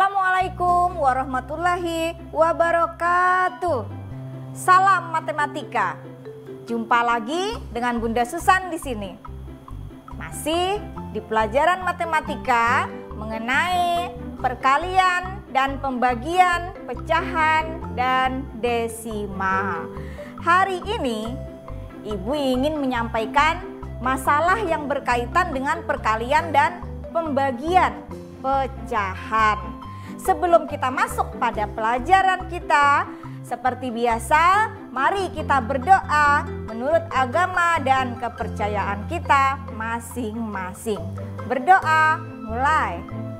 Assalamualaikum warahmatullahi wabarakatuh. Salam matematika. Jumpa lagi dengan Bunda Susan di sini. Masih di pelajaran matematika mengenai perkalian dan pembagian, pecahan dan desimal. Hari ini Ibu ingin menyampaikan masalah yang berkaitan dengan perkalian dan pembagian, pecahan. Sebelum kita masuk pada pelajaran kita, seperti biasa, mari kita berdoa menurut agama dan kepercayaan kita masing-masing. Berdoa mulai.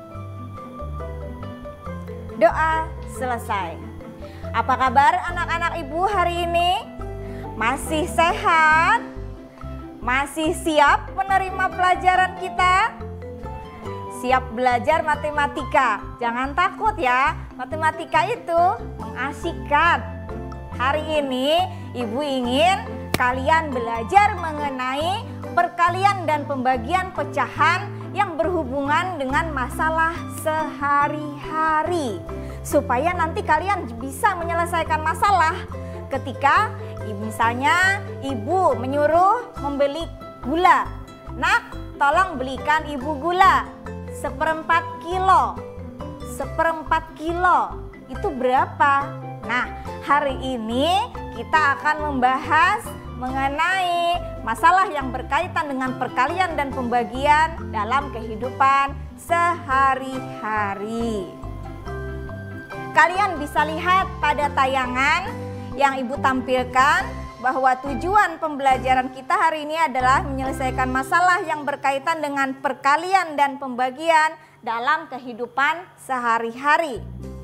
Doa selesai. Apa kabar anak-anak Ibu hari ini? Masih sehat? Masih siap menerima pelajaran kita? Siap belajar matematika. Jangan takut ya, matematika itu mengasihkan. Hari ini Ibu ingin kalian belajar mengenai perkalian dan pembagian pecahan yang berhubungan dengan masalah sehari-hari. Supaya nanti kalian bisa menyelesaikan masalah ketika misalnya Ibu menyuruh membeli gula. Nak, tolong belikan Ibu gula 1/4 kilo. 1/4 kilo itu berapa? Nah, hari ini kita akan membahas mengenai masalah yang berkaitan dengan perkalian dan pembagian dalam kehidupan sehari-hari. Kalian bisa lihat pada tayangan yang Ibu tampilkan bahwa tujuan pembelajaran kita hari ini adalah menyelesaikan masalah yang berkaitan dengan perkalian dan pembagian dalam kehidupan sehari-hari.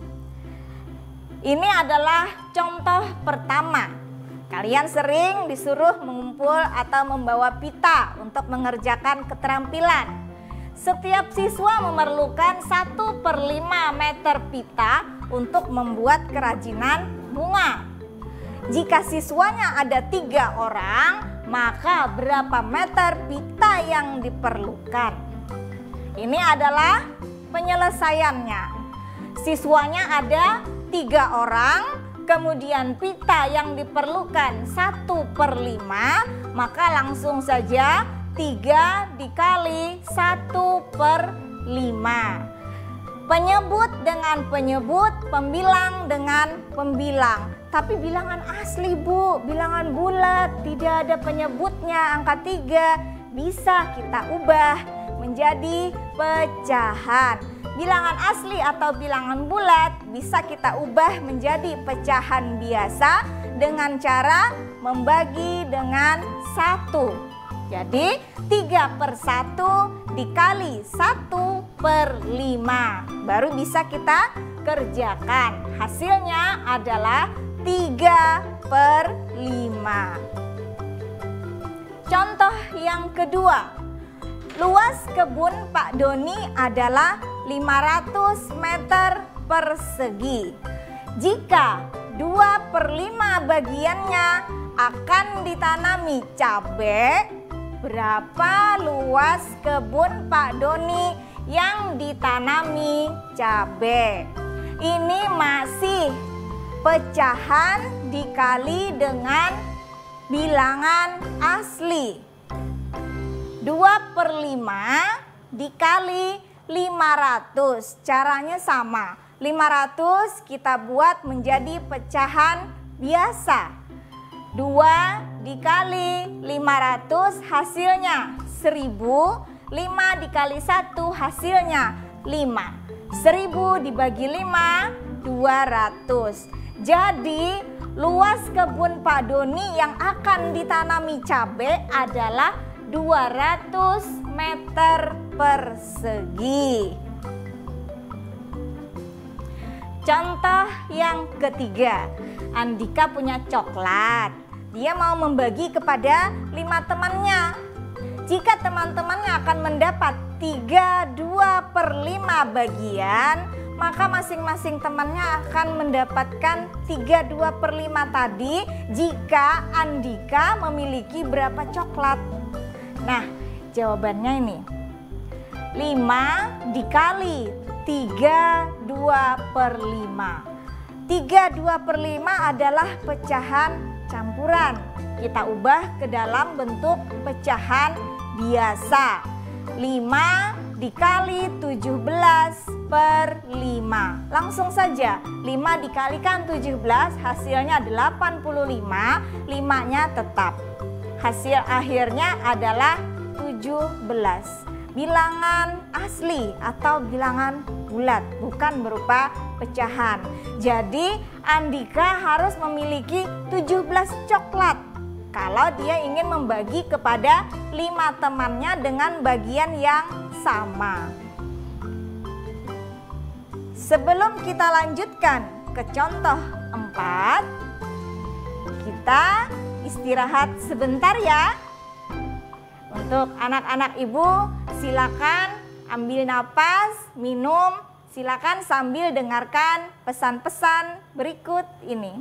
Ini adalah contoh pertama. Kalian sering disuruh mengumpul atau membawa pita untuk mengerjakan keterampilan. Setiap siswa memerlukan 1/5 meter pita untuk membuat kerajinan bunga. Jika siswanya ada 3 orang, maka berapa meter pita yang diperlukan? Ini adalah penyelesaiannya. Siswanya ada 3 orang, kemudian pita yang diperlukan 1/5, maka langsung saja 3 dikali 1/5. Penyebut dengan penyebut, pembilang dengan pembilang. Tapi bilangan asli Bu, bilangan bulat, tidak ada penyebutnya angka 3. Bisa kita ubah menjadi pecahan. Bilangan asli atau bilangan bulat bisa kita ubah menjadi pecahan biasa dengan cara membagi dengan 1. Jadi 3/1 dikali 1/5 baru bisa kita kerjakan. Hasilnya adalah 3/5. Contoh yang kedua, luas kebun Pak Doni adalah 500 meter persegi. Jika 2/5 bagiannya akan ditanami cabai, berapa luas kebun Pak Doni yang ditanami cabai? Ini masih pecahan dikali dengan bilangan asli. 2/5 dikali 500. Caranya sama. 500 kita buat menjadi pecahan biasa. 2 dikali 500 hasilnya 1000. 5 dikali 1 hasilnya 5. 1000 dibagi 5, 200. Jadi luas kebun Pak Doni yang akan ditanami cabai adalah 200 meter persegi. Contoh yang ketiga, Andika punya coklat. Dia mau membagi kepada 5 temannya. Jika teman-temannya akan mendapat 3/2/5 bagian, maka masing-masing temannya akan mendapatkan 3/2/5 tadi jika Andika memiliki berapa coklat. Nah, jawabannya ini 5 dikali 3/2/5. 3/2/5 adalah pecahan campuran. Kita ubah ke dalam bentuk pecahan biasa. 5 dikali 17/5. Langsung saja, 5 dikalikan 17 hasilnya 85, 5-nya tetap. Hasil akhirnya adalah 17. Bilangan asli atau bilangan bulat, bukan berupa pecahan. Jadi Andika harus memiliki 17 coklat kalau dia ingin membagi kepada 5 temannya dengan bagian yang sama. Sebelum kita lanjutkan ke contoh 4, kita istirahat sebentar ya. Untuk anak-anak ibu, silakan ambil napas, minum, silakan sambil dengarkan pesan-pesan berikut ini.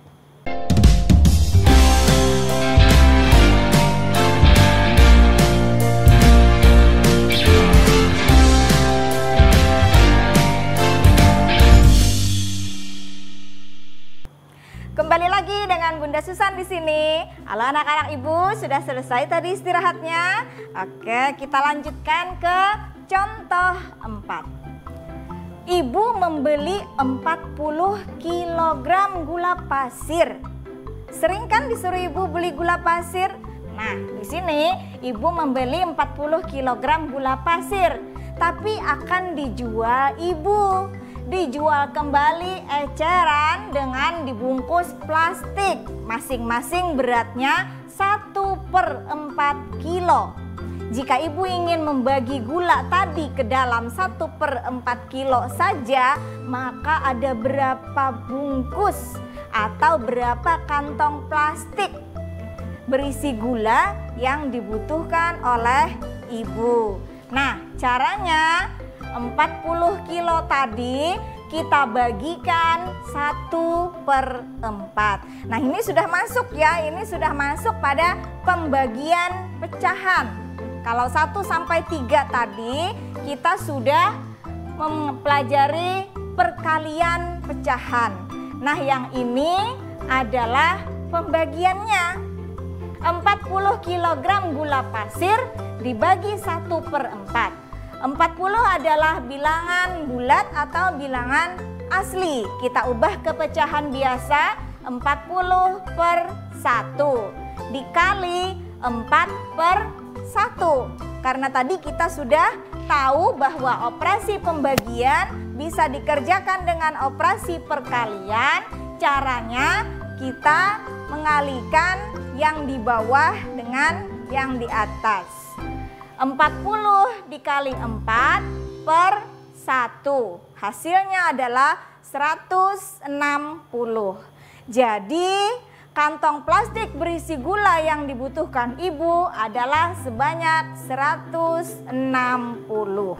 Kembali lagi dengan Bunda Susan di sini. Halo anak-anak ibu, sudah selesai tadi istirahatnya? Oke, kita lanjutkan ke contoh 4. Ibu membeli 40 kg gula pasir. Sering kan disuruh ibu beli gula pasir? Nah, di sini ibu membeli 40 kg gula pasir, tapi akan dijual ibu. Dijual kembali eceran dengan dibungkus plastik, masing-masing beratnya 1/4 kilo. Jika ibu ingin membagi gula tadi ke dalam 1/4 kilo saja, maka ada berapa bungkus atau berapa kantong plastik berisi gula yang dibutuhkan oleh ibu. Nah, caranya 40 kilo tadi kita bagikan 1/4. Nah, ini sudah masuk ya, ini sudah masuk pada pembagian pecahan. Kalau 1 sampai 3 tadi kita sudah mempelajari perkalian pecahan. Nah, yang ini adalah pembagiannya. 40 kg gula pasir dibagi 1/4. 40 adalah bilangan bulat atau bilangan asli. Kita ubah ke pecahan biasa, 40/1 dikali 4/1. Karena tadi kita sudah tahu bahwa operasi pembagian bisa dikerjakan dengan operasi perkalian. Caranya kita mengalihkan yang di bawah dengan yang di atas. 40 dikali 4/1. Hasilnya adalah 160. Jadi kantong plastik berisi gula yang dibutuhkan ibu adalah sebanyak 160.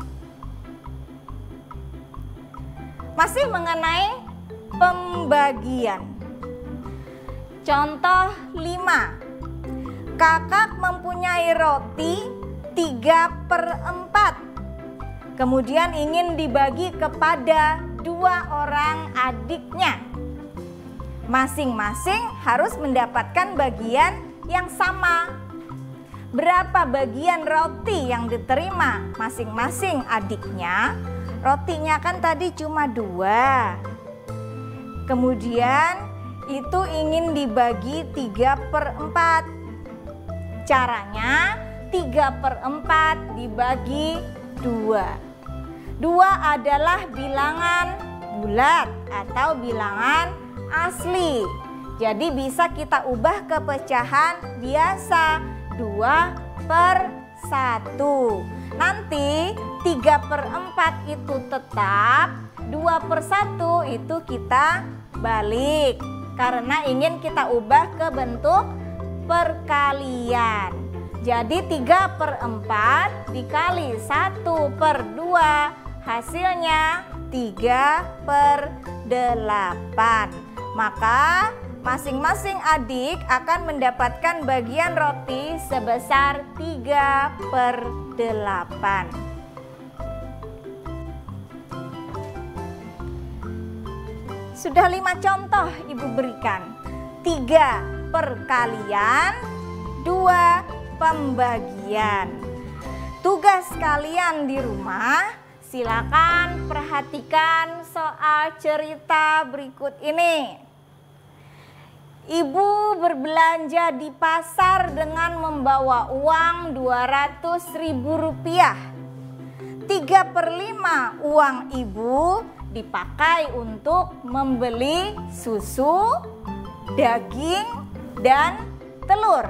Masih mengenai pembagian. Contoh 5. Kakak mempunyai roti 3/4. Kemudian ingin dibagi kepada 2 orang adiknya. Masing-masing harus mendapatkan bagian yang sama. Berapa bagian roti yang diterima masing-masing adiknya? Rotinya kan tadi cuma 2. Kemudian itu ingin dibagi 3/4. Caranya 3/4 dibagi 2. 2 adalah bilangan bulat atau bilangan asli. Jadi bisa kita ubah ke pecahan biasa, 2/1. Nanti 3/4 itu tetap, 2/1 itu kita balik. Karena ingin kita ubah ke bentuk perkalian. Jadi 3/4 dikali 1/2 hasilnya 3/8. Maka masing-masing adik akan mendapatkan bagian roti sebesar 3/8. Sudah 5 contoh Ibu berikan. 3 perkalian, 2 pembagian. Tugas kalian di rumah, silakan perhatikan soal cerita berikut ini. Ibu berbelanja di pasar dengan membawa uang Rp200.000. 3/5 uang ibu dipakai untuk membeli susu, daging, dan telur.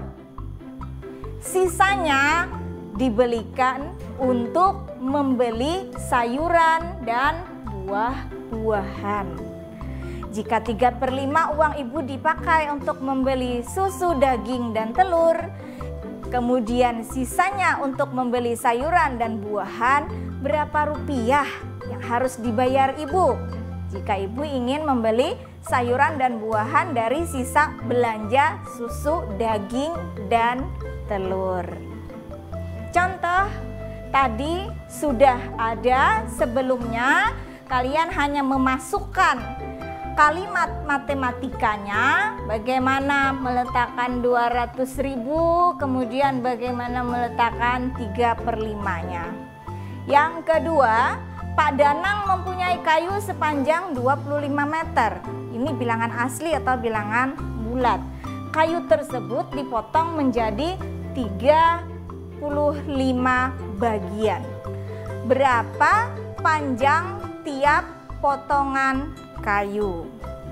Sisanya dibelikan untuk membeli sayuran dan buah-buahan. Jika 3/5 uang ibu dipakai untuk membeli susu, daging, dan telur, kemudian sisanya untuk membeli sayuran dan buahan, berapa rupiah yang harus dibayar ibu? Jika ibu ingin membeli sayuran dan buahan dari sisa belanja susu, daging, dan telur. Contoh tadi sudah ada sebelumnya, kalian hanya memasukkan kalimat matematikanya, bagaimana meletakkan 200.000, kemudian bagaimana meletakkan 3/5-nya. Yang kedua, Pak Danang mempunyai kayu sepanjang 25 meter. Ini bilangan asli atau bilangan bulat. Kayu tersebut dipotong menjadi 35 bagian. Berapa panjang tiap potongan kayu?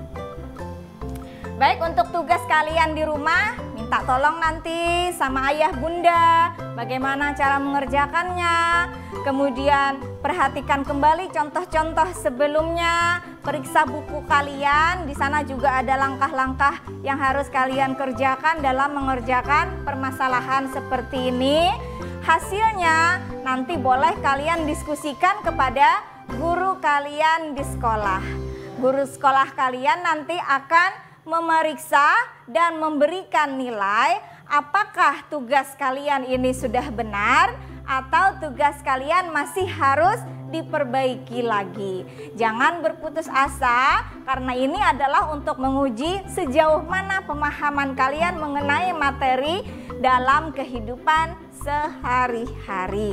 Baik, untuk tugas kalian di rumah, minta tolong nanti sama ayah bunda bagaimana cara mengerjakannya. Kemudian perhatikan kembali contoh-contoh sebelumnya, periksa buku kalian. Di sana juga ada langkah-langkah yang harus kalian kerjakan dalam mengerjakan permasalahan seperti ini. Hasilnya nanti boleh kalian diskusikan kepada guru kalian di sekolah. Guru sekolah kalian nanti akan memeriksa dan memberikan nilai apakah tugas kalian ini sudah benar atau tugas kalian masih harus diperbaiki lagi. Jangan berputus asa, karena ini adalah untuk menguji sejauh mana pemahaman kalian mengenai materi dalam kehidupan sehari-hari.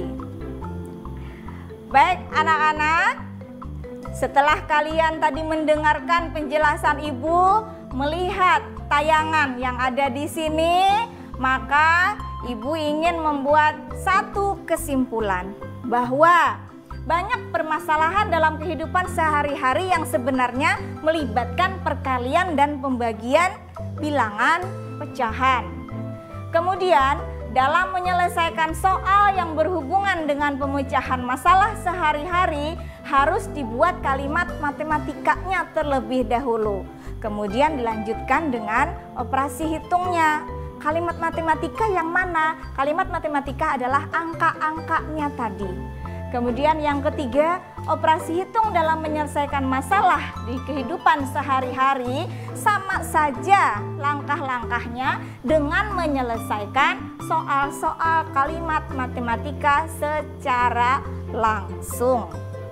Baik anak-anak, setelah kalian tadi mendengarkan penjelasan ibu, melihat tayangan yang ada di sini, maka ibu ingin membuat satu kesimpulan bahwa banyak permasalahan dalam kehidupan sehari-hari yang sebenarnya melibatkan perkalian dan pembagian bilangan pecahan. Kemudian dalam menyelesaikan soal yang berhubungan dengan pemecahan masalah sehari-hari harus dibuat kalimat matematikanya terlebih dahulu. Kemudian dilanjutkan dengan operasi hitungnya. Kalimat matematika yang mana? Kalimat matematika adalah angka-angkanya tadi. Kemudian yang ketiga, operasi hitung dalam menyelesaikan masalah di kehidupan sehari-hari sama saja langkah-langkahnya dengan menyelesaikan soal-soal kalimat matematika secara langsung.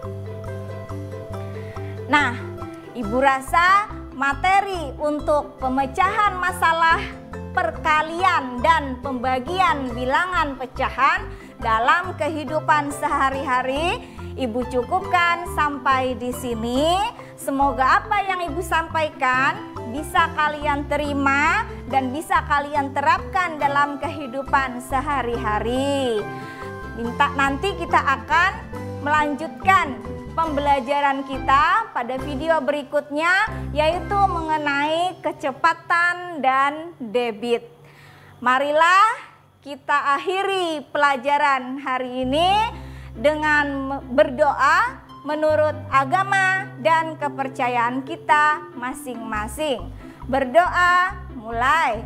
Nah, ibu rasa materi untuk pemecahan masalah, perkalian dan pembagian bilangan pecahan dalam kehidupan sehari-hari ibu cukupkan sampai di sini. Semoga apa yang ibu sampaikan bisa kalian terima dan bisa kalian terapkan dalam kehidupan sehari-hari. Nanti kita akan melanjutkan pembelajaran kita pada video berikutnya, yaitu mengenai kecepatan dan debit. Marilah kita akhiri pelajaran hari ini dengan berdoa menurut agama dan kepercayaan kita masing-masing. Berdoa mulai.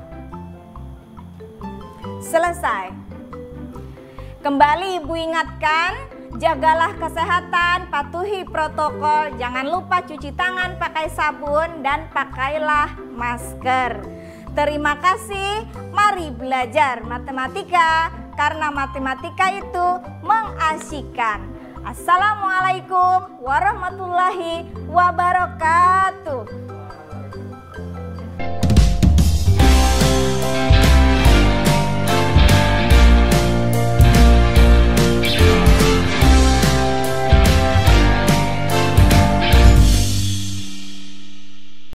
Selesai. Kembali ibu ingatkan, jagalah kesehatan, patuhi protokol, jangan lupa cuci tangan pakai sabun dan pakailah masker. Terima kasih, mari belajar matematika karena matematika itu mengasyikkan. Assalamualaikum warahmatullahi wabarakatuh.